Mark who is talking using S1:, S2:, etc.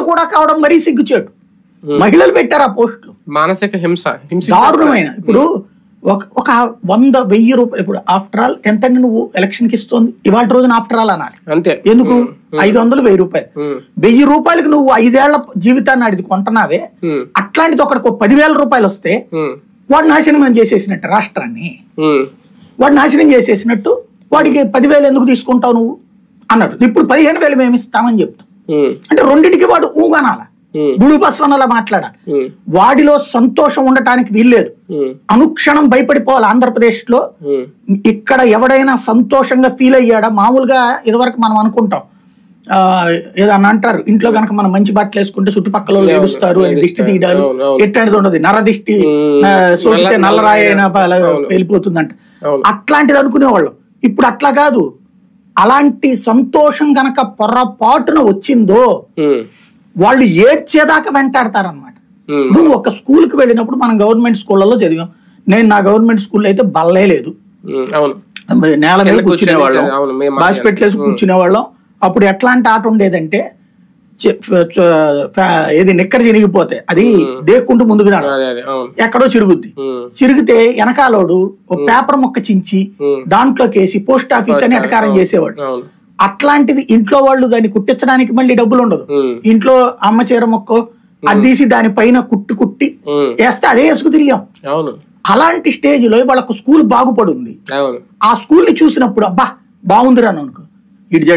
S1: కూడా కావడం మరీ సిగ్గుచేటు. మహిళలు పెట్టారు ఆ పోస్టులు.
S2: మానసిక హింస
S1: దారుణమైన. ఇప్పుడు ఒక 100,000 రూపాయలు ఇప్పుడు ఆఫ్టర్ ఆల్ ఎంత నువ్వు ఎలక్షన్ కి ఇస్తుంది ఇవాళ రోజున ఆఫ్టర్ ఆల్ అనాలి.
S2: అంతే.
S1: ఎందుకు 500, 1000 రూపాయలు. 1000 రూపాయలకి నువ్వు 5 ఏళ్ల జీవితాన్ని అడిగి కొంటున్నావే. అట్లాంటిది ఒకటికి 10,000 రూపాయలు వస్తే వాడు నాశనం చేసేసినట్టు రాష్ట్రాన్ని. వాడు నాశనం చేసేసినట్టు. వాడికి 10,000 ఎందుకు తీసుకుంటావు నువ్వు అన్నట్టు. ఇప్పుడు 15,000 మేము ఇస్తామని చెప్తాం. అంటే రెండింటికి వాడు ఊగనాల, గుడి బస్వనలా మాట్లాడాలి. వాడిలో సంతోషం ఉండటానికి వీల్లేదు. అనుక్షణం భయపడిపోవాలి. ఆంధ్రప్రదేశ్ లో ఇక్కడ ఎవడైనా సంతోషంగా ఫీల్ అయ్యాడా? మామూలుగా ఇదివరకు మనం అనుకుంటాం ఏదన్నా అంటారు, ఇంట్లో కనుక మనం మంచి బట్టలు వేసుకుంటే చుట్టుపక్కల ఏడుస్తారు అని, దిష్టి తీయడాలు ఎట్లాంటిది ఉండదు. నరదిష్టి సోకితే నల్లరాయి అయినా వెళ్ళిపోతుందంట. అట్లాంటిది అనుకునేవాళ్ళం. ఇప్పుడు అట్లా కాదు. అలాంటి సంతోషం గనక పొరపాటున వచ్చిందో వాళ్ళు ఏడ్చేదాకా వెంటాడతారనమాట. నువ్వు ఒక స్కూల్కి వెళ్ళినప్పుడు మనం గవర్నమెంట్ స్కూళ్ళలో చదివాం. నేను నా గవర్నమెంట్ స్కూల్లో అయితే బల్లే లేదు, నేల మీద కూర్చునేవాళ్ళం, బాసిపెట్లేసి కూర్చునేవాళ్ళం. అప్పుడు ఎట్లాంటి ఆట ఉండేదంటే ఏది నిక్కర చిరిగిపోతే అది దేక్కుంటూ ముందుకు రాడు, ఎక్కడో చిరుగుద్ది. చిరిగితే వెనకాలోడు ఒక పేపర్ మొక్క చించి దాంట్లోకేసి పోస్ట్ ఆఫీస్ అని ఎటకారం చేసేవాడు. అట్లాంటిది ఇంట్లో వాళ్ళు దాన్ని కుట్టించడానికి మళ్ళీ డబ్బులు ఉండదు. ఇంట్లో అమ్మ చీర మొక్క అది తీసి దానిపైన కుట్టి వేస్తే అదే వేసుకు తిరిగాం. అలాంటి స్టేజ్ లో వాళ్ళకు స్కూల్ బాగుపడి ఉంది. ఆ స్కూల్ ని చూసినప్పుడు అబ్బా బాగుందిరా అనుకో. ఇటు